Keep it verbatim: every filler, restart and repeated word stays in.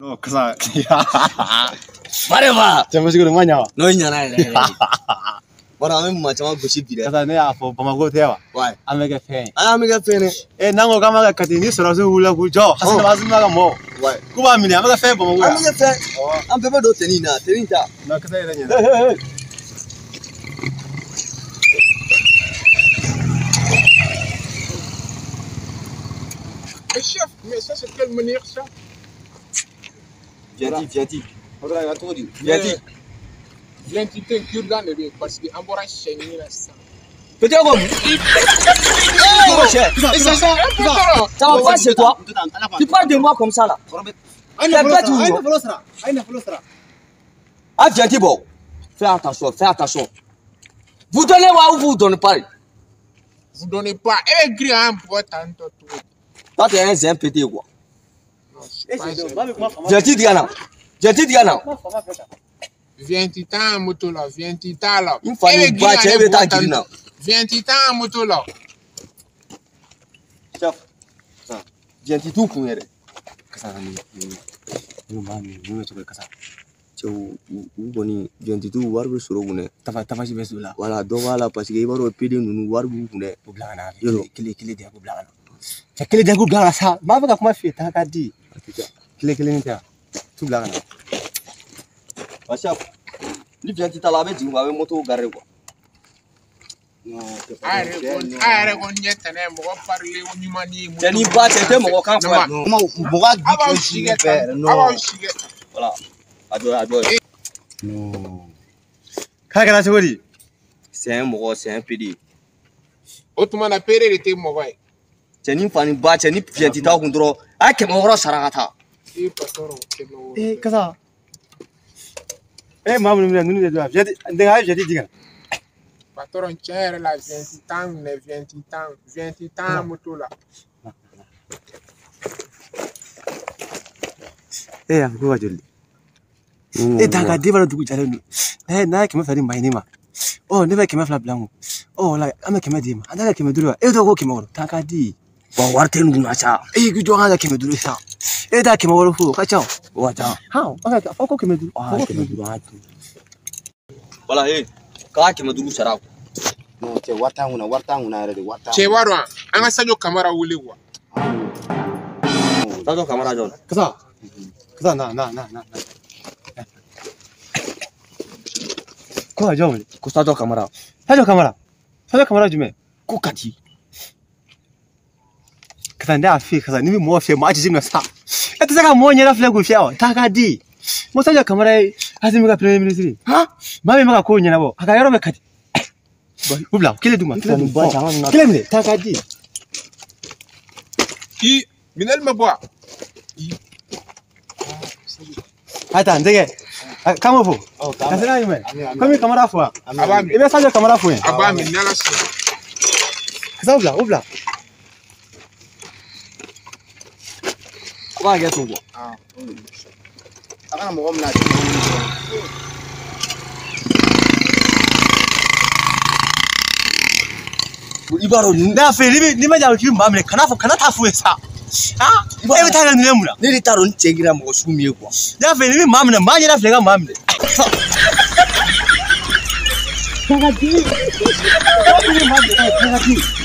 Oh, kasa. Mareva. Cuma sih kurang banyak. No nyana ile. Bara ame machama bushi bire. Kasa ne afo Bamako tewa. Why? Amega fe. Amega fe ne. Eh nango kama ka katini surasu hula kujo. Hasa bazu naga mo. Why? Kuba mini amega fe Bamako. Amega fe. Am bebe do tenina, teninta. Na kasa ile nyana. Mais chef, mais ça c'est quelle manière ça? Viens-y, viens-y. Faudra ga todi. Viens-y. Viens-y, t'es cure-dent de parce que embarras chéni là ça. Peut-être comme. Et c'est ça, un peu trop. Ça va pas chez toi. Tu parles de moi comme ça là. Aïna flosra. Aïna flosra. Ah, viens-y, bon. Fais attention, fais attention. Vous donnez ou vous donnez pas? Vous donnez pas. Et écrit un pour tantôt tout. Toi, tu es un zin pété quoi. Non, Viens-y, Diana. Viens-y, Diana. viens titan moto là, viens titan là. Une fois il va tu es ta guine. Viens titan moto là. Chef. Ça. Viens-y tout pour elle. Kasa ni. Ni mami, ni meto kasa. Tu boni viens-y tout warbe soro gune. Tafa tafa si besula. Voilà, donc voilà parce que il va repérer nous warbe gune. Bubla na. Kile kile dia bubla na. Kile dia bubla sa. Ma va kuma fi ta ka di. Kile kile ni ta. Tu bubla na. Chef. Lui viens-y ta laver tu vas moto garer quoi. Non, arrête, arrête, on y est, on va parler au Nimani. C'est ni pas, c'était mon camp. Non, voilà. Ado, ado. Non. Kaka la chori. C'est un mot, c'est un pédé. Autrement, la péré était mauvais. C'est ni fan ba, c'est ni viens-y ta contre. Ah, que mon gros saragata. Eh, kasa. Eh, mamu ni ni de jadi dengar jadi diga. Patron tiens la viens titan, ne viens titan, viens titan moto là. Eh, aku ga jolli. Eh, daga de bara dugu jale nu. Eh, na ke ma fari mai ne ma. Oh, ne ba ke ma fla blanco. Oh, la ama ke ma di ma. Anda ke ma duru. Eh, do ko ke ma woro. Daga di. Wa warte nu na cha. Eh, ku jo ga ke ma duru sa. Eh, da ke ma woro fu. Ka chao. Wa cha. Ha, aka ka ko ke ma duru. Ah, ke ma duru ha. Voilà, eh. Ka ke ma duru sara. No, ce wata nguna wata nguna yare de wata. Ce waro an ga sajo kamera wule wa. Sajo kamera jon. Kasa. Kasa na na na na. Ko ajo mle. Ko sajo kamera. Sajo kamera. Sajo kamera jume. Ko kati. Kasa nda afi kasa ni mo fe mo aji na sa. Eta saka mo nyera fle go fiawa. Taka di. Mo sajo kamera azimi ka premier ministre. Ha? Mami maka ko nyera bo. Aka yoro be kati. Ubla, kile duma, kile duma. Kile mle, taka di. Ki minel me boa. Ata ndege. Kama fo. Kasina yume. Kami kamera fo. Abami. Ibe sajo kamera fo. Abami nala so. Kasa ubla, ubla. Wa ga tungo. Ah. Akana mo mna. Ibaro ni Na fe ni ni ma jawo ki mamle kana fo kana ta fo sa. Ha? E ta ga ni mura. ni ri taro ni chegira mo sumie kwa. Na fe ni mamle ma nyira fle ga mamle. Taka di. Taka di mamle, taka di.